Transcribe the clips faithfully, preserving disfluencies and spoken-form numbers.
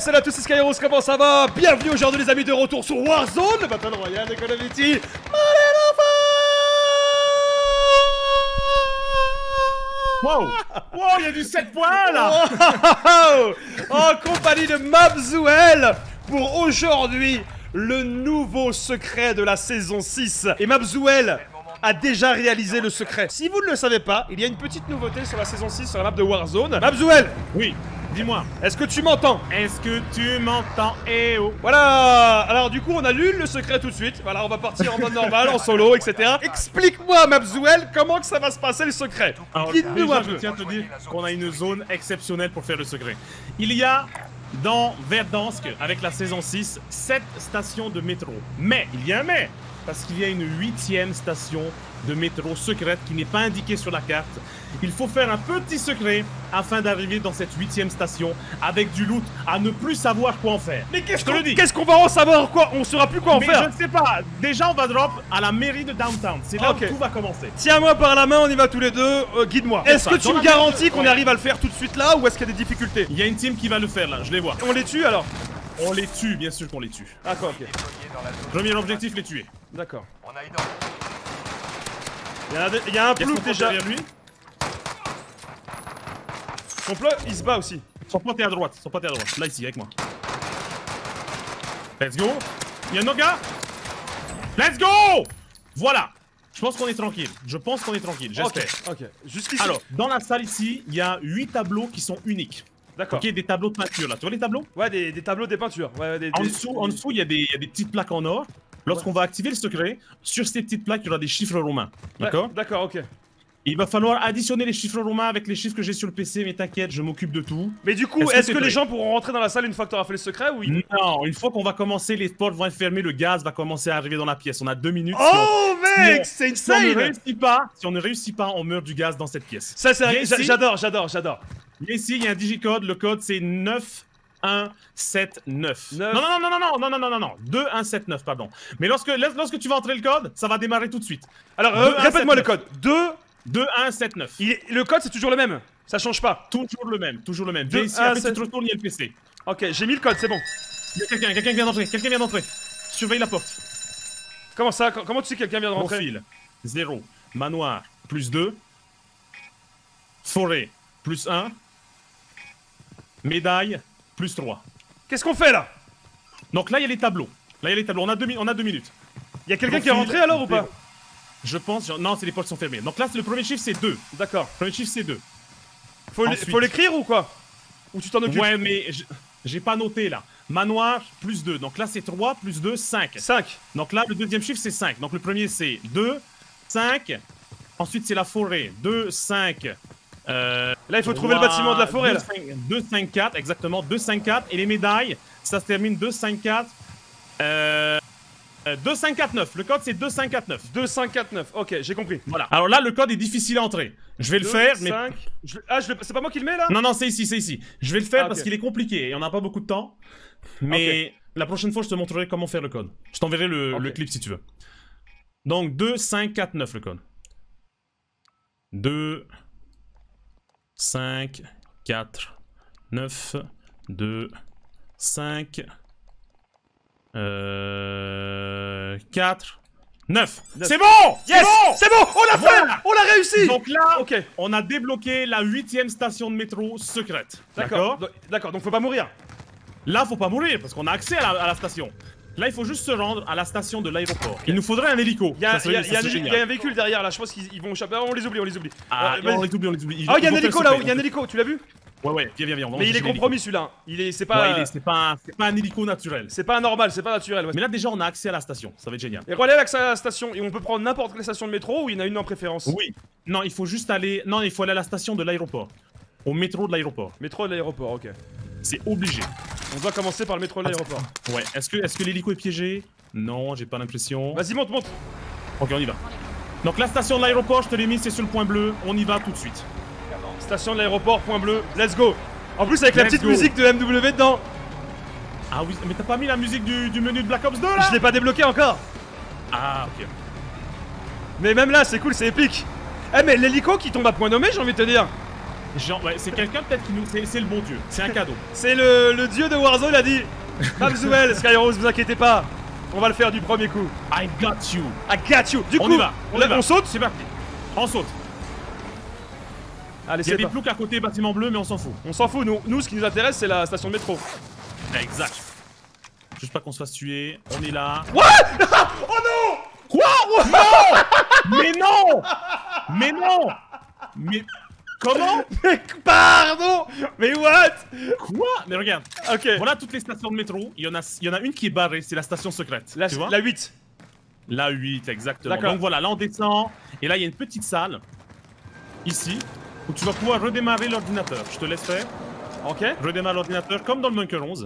salut à tous, c'est Skyros, comment ça va? Bienvenue aujourd'hui les amis de retour sur Warzone, le Battle Royale de Call of Duty Modern Wow! Wow, il y a du sept points là! Wow. En compagnie de Mabzouel pour aujourd'hui le nouveau secret de la saison six. Et Mabzouel a déjà réalisé le secret. Si vous ne le savez pas, il y a une petite nouveauté sur la saison six sur la map de Warzone. Mabzouel! Oui, dis-moi. Est-ce que tu m'entends? Est-ce que tu m'entends? Eh oh! Voilà. Alors du coup on annule le secret tout de suite. Voilà, on va partir en mode normal, en solo, et cetera. Explique-moi Mabzouel, comment que ça va se passer le secret? Guide-nous un je peu. tiens à te dire qu'on a une zone exceptionnelle pour faire le secret. Il y a dans Verdansk, avec la saison six, sept stations de métro. Mais, il y a un mais, parce qu'il y a une huitième station de métro secrète qui n'est pas indiquée sur la carte. Il faut faire un petit secret afin d'arriver dans cette huitième station avec du loot à ne plus savoir quoi en faire. Mais qu'est-ce Je te le dis. qu'est-ce qu'on va en savoir quoi? On saura plus quoi en Mais faire. je ne sais pas. Déjà, on va drop à la mairie de Downtown. C'est là Ok. où tout va commencer. Tiens-moi par la main, on y va tous les deux. Euh, Guide-moi. Est-ce que ça, tu dans me la garantis main- qu'on ouais. arrive à le faire tout de suite là ou est-ce qu'il y a des difficultés? Il y a une team qui va le faire là, je les vois. On les tue alors? On les tue, bien sûr qu'on les tue. D'accord, ok. Premier objectif, les tuer. D'accord. On a une Il y, a un- il y a un Qu'est-ce plouf qu'on prend déjà. derrière lui? Son plot, il se bat aussi. Son pote est à droite, son pote est à droite. Là, ici, avec moi. Let's go. Il y a un autre gars. Let's go. Voilà. Je pense qu'on est tranquille. Je pense qu'on est tranquille, j'espère. Ok, ok. Jusqu'ici. Alors, dans la salle ici, il y a huit tableaux qui sont uniques. D'accord. Ok, des tableaux de peinture là. Tu vois les tableaux? Ouais, des, des tableaux, des peintures. Ouais, des, En des- dessous, en dessous, il y, a des- il y a des petites plaques en or. Lorsqu'on va activer le secret, sur ces petites plaques, il y aura des chiffres romains. D'accord? D'accord, ok. Il va falloir additionner les chiffres romains avec les chiffres que j'ai sur le P C, mais t'inquiète, je m'occupe de tout. Mais du coup, Est-ce que est-ce c'est que, les vrai gens pourront rentrer dans la salle une fois que tu auras fait le secret ou ils... Non, une fois qu'on va commencer, les portes vont être fermées, le gaz va commencer à arriver dans la pièce. On a deux minutes. Oh mec, si c'est Si on ne insane! réussit pas, si on ne réussit pas, on meurt du gaz dans cette pièce. Ça, c'est Viens j'a- ici. j'adore, j'adore, j'adore. Et ici, il y a un digicode. Le code, c'est neuf un sept neuf. Neuf. Non, non, non, non, non, non, non, non, non, non, deux un sept neuf, pardon. Mais lorsque, lorsque tu vas entrer le code, ça va démarrer tout de suite. Alors, Deux, euh, un, répète-moi le sept, code. deux. deux un sept neuf. Il est- Le code, c'est toujours le même. Ça change pas. Toujours le même, toujours le même. Deux, Viens ici, un, après tu sept. te retournes, il y a le P C. Ok, j'ai mis le code, c'est bon. Il y a quelqu'un, quelqu'un vient d'entrer, quelqu'un vient d'entrer. Surveille la porte. Comment ça? co- Comment tu sais que quelqu'un vient de rentrer? Profil, zéro. Manoir, plus deux. Forêt, plus un. Médaille, plus trois. Qu'est-ce qu'on fait là? Donc là, il y a les tableaux. Là, il y a les tableaux. On a deux, mi- on a deux minutes. Il y a quelqu'un qui est Profil, rentré alors ou pas? zéro. Je pense. genre- Non, c'est les portes sont fermées. Donc là, c'est le premier chiffre, c'est deux. D'accord. Le premier chiffre, c'est deux. Faut l'é- Ensuite. faut l'écrire ou quoi? Ou tu t'en occupes? Ouais, mais j- j'ai pas noté là. Manoir, plus deux. Donc là, c'est trois, plus deux, cinq. cinq. Donc là, le deuxième chiffre, c'est cinq. Donc le premier, c'est deux, cinq. Ensuite, c'est la forêt. deux, cinq. Euh, Là, il faut trouver le bâtiment de la forêt, là. deux, cinq, quatre, exactement. deux, cinq, quatre. Et les médailles, ça se termine deux, cinq, quatre. Euh, euh, deux, cinq, quatre, neuf. Le code, c'est deux, cinq, quatre, neuf. deux, cinq, quatre, neuf. Ok, j'ai compris. Voilà. Alors là, le code est difficile à entrer. Je vais le deux, faire, mais... cinq. Je... Ah, je le- c'est pas moi qui le mets là? Non, non, c'est ici, c'est ici. Je vais le faire Ah, ok. parce qu'il est compliqué et on n'a pas beaucoup de temps. Mais la prochaine fois, je te montrerai comment faire le code. Je t'enverrai le, Ok. le clip si tu veux. Donc deux, cinq, quatre, neuf le code. deux, cinq, quatre, neuf, deux, cinq, euh, quatre, neuf. Neuf. C'est bon! C'est Yes! bon! C'est bon! On l'a fait! Voilà. On l'a réussi! Donc là, Ok, on a débloqué la huitième station de métro secrète. d'accord. D'accord? Donc- D'accord, donc faut pas mourir. Là, faut pas mourir parce qu'on a accès à la, à la station. Là, il faut juste se rendre à la station de l'aéroport. Il nous faudrait un hélico. Il y, a- Ça serait- il y a- ça il y a- serait il y a génial. un véhicule derrière là, je pense qu'ils ils vont échapper. Ah, on les oublie, on les oublie. Ah, Euh, non, on vas-y. les oublie, on les oublie. Ils- Ah, il y a ils un vont hélico faire le là-haut, il y a un secret. hélico, tu l'as vu? Ouais, ouais, viens, viens, viens. on va Mais il est chercher l'hélico. compromis celui-là. Il est, c'est pas, Ouais, il est- c'est pas, un- c'est pas un hélico naturel. c'est pas normal, c'est pas naturel. ouais. Mais là, déjà, on a accès à la station. Ça va être génial. Et relais avec sa station, et on peut prendre n'importe quelle station de métro ou il y en a une en préférence? Oui. Non, il faut juste aller. Non, il faut aller à la station de l'aéroport. Au métro de l'aéroport. Métro de l'aéroport, ok. C'est obligé. On doit commencer par le métro de l'aéroport. Ouais. Est-ce que, est-ce que l'hélico est piégé? Non, j'ai pas l'impression. Vas-y, monte, monte. Ok, on y va. Donc, la station de l'aéroport, je te l'ai mis, c'est sur le point bleu. On y va tout de suite. Station de l'aéroport, point bleu, let's go. En plus avec la Let's petite go. musique de M W dedans. Ah oui, mais t'as pas mis la musique du, du menu de Black Ops deux là? Je l'ai pas débloqué encore. Ah, ok. Mais même là, c'est cool, c'est épique. Eh mais l'hélico qui tombe à point nommé, j'ai envie de te dire. Genre, ouais, c'est quelqu'un peut-être qui nous... C'est le bon dieu, c'est un cadeau. C'est le, le dieu de Warzone, il a dit Mabzuel, Skyros, vous inquiétez pas, on va le faire du premier coup. I got you. I got you. Du on coup, y va, on, là, y va. on saute. C'est parti. On saute. Allez, Il y a c'est des pas. ploucs à côté, bâtiment bleu, mais on s'en fout. On s'en fout, nous. Nous, ce qui nous intéresse, c'est la station de métro. Exact. Juste pas qu'on se fasse tuer. On est là. What? Oh non! Quoi? Non! Mais non! Mais non! Mais... Comment? Mais pardon! Mais what? Quoi? Mais regarde. Ok. Voilà toutes les stations de métro. Il y en a, il y en a une qui est barrée, c'est la station secrète. La, tu vois? la huit. La huit, exactement. D'accord. Donc voilà, là on descend. Et là il y a une petite salle. Ici. Où tu vas pouvoir redémarrer l'ordinateur. Je te laisse faire. Ok. Redémarre l'ordinateur comme dans le Bunker onze.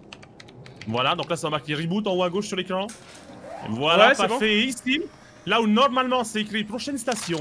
Voilà, donc là ça va marquer reboot en haut à gauche sur l'écran. Voilà, Ouais, c'est parfait. bon. Et ici, là où normalement c'est écrit prochaine station.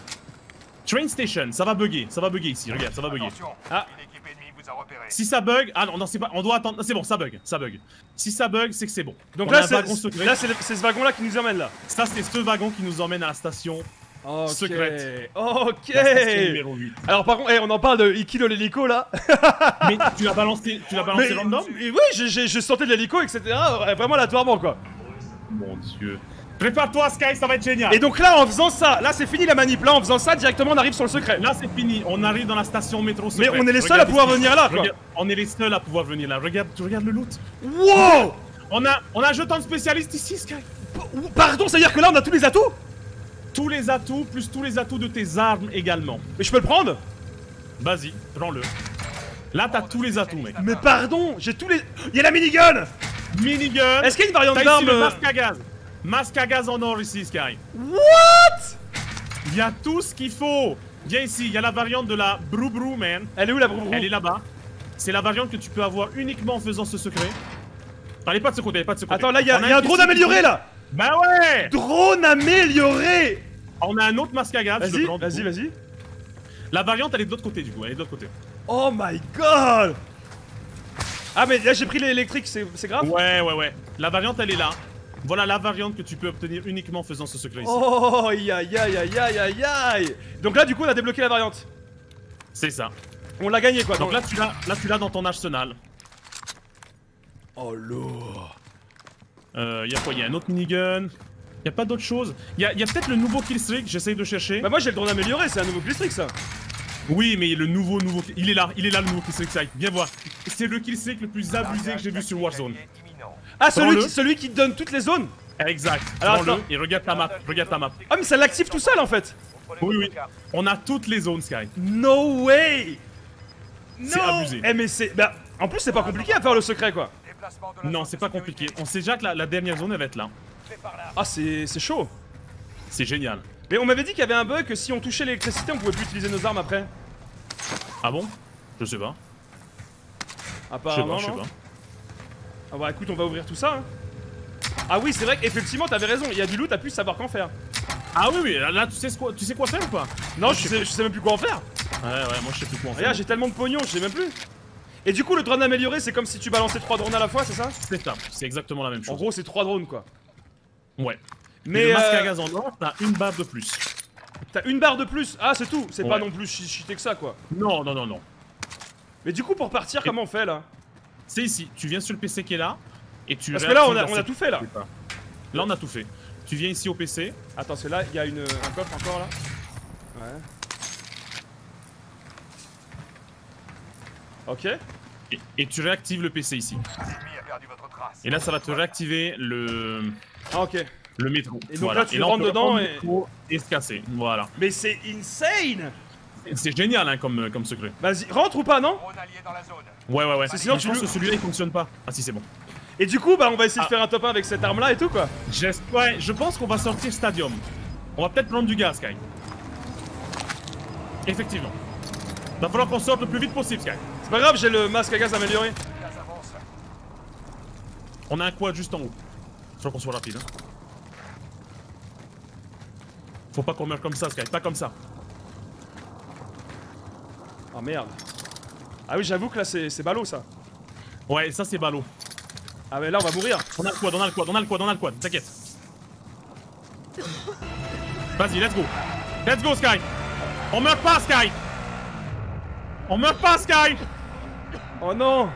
Train station, ça va bugger, ça va bugger ici, regarde, ça va bugger. Attention, Ah. une équipe ennemie vous a repéré. Si ça bug, ah non, non c'est pas, on doit attendre, c'est bon, ça bug, ça bug. Si ça bug, c'est que c'est bon. Donc On là, a un c'est wagon secret. là, c'est le- c'est ce wagon-là qui nous emmène là. Ça c'est ce wagon qui nous emmène à la station Ok. secrète. Ok. La station numéro huit. Alors par contre, hey, on en parle de Iki de l'hélico là. Mais tu l'as balancé, tu l'as balancé Mais random? mais oui, j'ai- j'ai j'ai sorti de l'hélico, et cetera. ouais, Vraiment aléatoirement quoi. Mon dieu. Prépare-toi Sky, ça va être génial. Et donc là, en faisant ça, là c'est fini la manip. Là, en faisant ça, directement on arrive sur le secret. Là c'est fini, on arrive dans la station métro secrète. Mais on est les seuls Regarde à pouvoir ici. venir là, quoi. Regarde, on est les seuls à pouvoir venir là. Regarde, tu regardes le loot. Wow. On a, on a un jeton de spécialiste ici, Sky. Pardon, ça veut dire que là on a tous les atouts? Tous les atouts, plus tous les atouts de tes armes également. Mais je peux le prendre? Vas-y, prends-le. Là, t'as tous les atouts, mec. Mais pardon, j'ai tous les... Il y a la minigun. Minigun. Est-ce qu'il y a une variante T'as ici d'arme le euh, masque à gaz. Masque à gaz en or ici, Sky. What? Il y a tout ce qu'il faut. Viens ici, il y a la variante de la Brou Brou Man. Elle est où la brou Elle est là-bas. C'est la variante que tu peux avoir uniquement en faisant ce secret. Elle est pas de ce côté, elle est pas de ce côté. Attends, là il y a, On y a un petit drone amélioré truc. là. Bah ouais. Drone amélioré. On a un autre masque à gaz. je Vas-y, le prends, du vas-y, coup. vas-y. La variante, elle est de l'autre côté, du coup. Elle est de l'autre côté. Oh my god. Ah mais là j'ai pris l'électrique, c'est c'est grave? Ouais, ouais, ouais. La variante, elle est là. Voilà la variante que tu peux obtenir uniquement en faisant ce secret ici. Oh aïe aïe aïe aïe aïe aïe aïe. Donc là du coup on a débloqué la variante. C'est ça. On l'a gagné quoi. Donc là, tu l'as, là, tu l'as dans ton arsenal. Oh lourd. Euh, y a quoi? Y a un autre minigun. Y a pas d'autre chose. Y a, y a peut-être le nouveau killstreak, j'essaye de chercher. Bah moi j'ai le drone amélioré, c'est un nouveau killstreak ça. Oui, mais le nouveau, nouveau. Il est là, il est là le nouveau killstreak, ça. Viens voir. C'est le killstreak le plus abusé que j'ai vu sur Warzone. Ah celui Prends-le. qui, celui qui te donne toutes les zones. Exact. Alors, Prends-le attends. et regarde ta map. Regarde ta map. Ah mais ça l'active tout seul en fait. Oui, oui. On a toutes les zones, Sky. No way. C'est Non. abusé. Eh mais c'est... Bah en plus c'est pas compliqué à faire le secret quoi. Non, c'est pas compliqué. On sait déjà que la, la dernière zone, elle va être là. Ah c'est c'est chaud. C'est génial. Mais on m'avait dit qu'il y avait un bug que si on touchait l'électricité on pouvait plus utiliser nos armes après. Ah bon? Je sais pas. Je sais Apparemment pas, je sais non. pas. Ah bah écoute on va ouvrir tout ça hein. Ah oui c'est vrai qu'effectivement t'avais raison, il y a du loot, t'as pu savoir qu'en faire. Ah oui, oui, là, là, tu sais quoi, tu sais quoi faire ou pas? Non je sais, je sais même plus quoi en faire. Ouais, ouais, moi je sais plus quoi en faire. Regarde j'ai tellement de pognon, je sais même plus. Et du coup le drone amélioré c'est comme si tu balançais trois drones à la fois c'est ça? C'est ça, c'est exactement la même En chose. gros c'est trois drones quoi. Ouais. Mais Mais le masque euh, à gaz en or, t'as une barre de plus. t'as une barre de plus, ah c'est tout, c'est pas Ouais. non plus chi- cheaté que ça quoi. Non, non, non, non. Mais du coup pour partir comment on fait là? C'est ici, tu viens sur le P C qui est là, et tu Parce que là on réactives a, la on a tout fait là. sécurité. Là on a tout fait. Tu viens ici au P C. Attends c'est là, il y a une, un coffre encore là. Ouais. Ok. Et, et tu réactives le P C ici. L'ennemi a perdu votre trace. Et là ça va te réactiver le, Ah ok. le métro. Et donc Voilà. là, tu on rentres peut dedans reprendre et- le métro et se casser. Voilà. Mais c'est insane. C'est génial hein, comme, comme secret. Vas-y, rentre ou pas non? Drone allié dans la zone. Ouais, ouais, ouais. C'est sinon Mais tu je pense le- que celui-là il fonctionne pas. Ah si, c'est bon. Et du coup bah on va essayer Ah. de faire un top un avec cette arme là et tout quoi. J'es- Ouais, je pense qu'on va sortir Stadium. On va peut-être prendre du gaz, Sky. Effectivement. Va falloir qu'on sorte le plus vite possible, Sky. C'est pas grave j'ai le masque à gaz amélioré. Gaz avance. On a un quad juste en haut. Faut qu'on soit rapide. Hein. Faut pas qu'on meure comme ça, Sky. Pas comme ça. Oh merde. Ah oui j'avoue que là c'est c'est ballot ça. Ouais, ça c'est ballot. Ah mais là on va mourir. On a le quad, on a le quad, on a le quad, on a le quad. T'inquiète. Vas-y, let's go. Let's go, Sky. On meurt pas, Sky. On meurt pas, Sky. Oh non.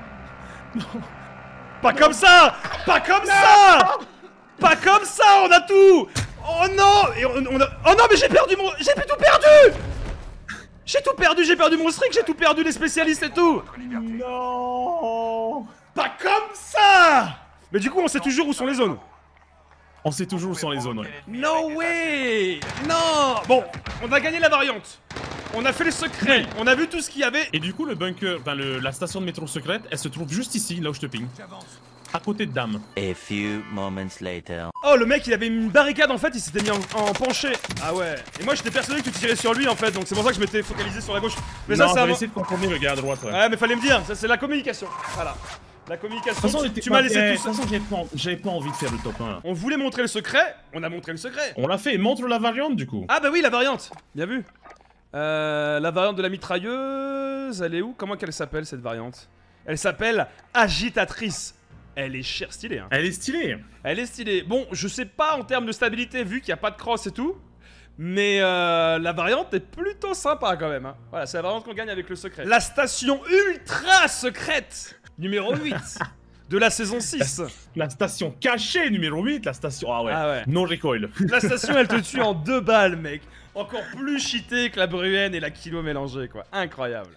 Pas comme ça. Pas comme ça. Pas comme ça, on a tout. Oh non. Et on, on a... Oh non, mais j'ai perdu mon... J'ai tout perdu. J'ai tout perdu, j'ai perdu mon streak, j'ai tout perdu, les spécialistes et tout. Non. Pas comme ça. Mais du coup, on sait toujours où sont les zones. On sait toujours où sont les zones, ouais. No way. Non. Bon, on a gagné la variante. On a fait les secrets, Oui. on a vu tout ce qu'il y avait. Et du coup, le bunker, enfin le, la station de métro secrète, elle se trouve juste ici, là où je te ping. À côté de Dame. A few moments later. Oh, le mec, il avait une barricade en fait, il s'était mis en, en penché. Ah ouais. Et moi, j'étais persuadé que tu tirais sur lui en fait, donc c'est pour ça que je m'étais focalisé sur la gauche. Mais non, ça, c'est j'avais avant. essayé de comprendre le gars à droite, ouais. Ouais, mais fallait me dire, ça c'est la communication. Voilà. La communication. De toute façon, tu- on était tu pas- m'as laissé eh, tout de seul. toute façon, j'avais pas, j'avais pas envie de faire le top un. On voulait montrer le secret, on a montré le secret. On l'a fait, montre la variante du coup. Ah bah oui, la variante. Bien vu. Euh, la variante de la mitrailleuse, elle est où? Comment qu'elle s'appelle cette variante? Elle s'appelle agitatrice. Elle est chère stylée, hein. Elle est stylée. Elle est stylée. Bon, je sais pas en termes de stabilité vu qu'il n'y a pas de cross et tout. Mais euh, la variante est plutôt sympa quand même, hein. Voilà, c'est la variante qu'on gagne avec le secret. La station ultra secrète numéro huit de la saison six. La station cachée numéro huit, la station... Ah ouais, Ah ouais. non recoil. La station, elle te tue en deux balles, mec. Encore plus cheaté que la Bruenne et la Kilo mélangée, quoi. Incroyable.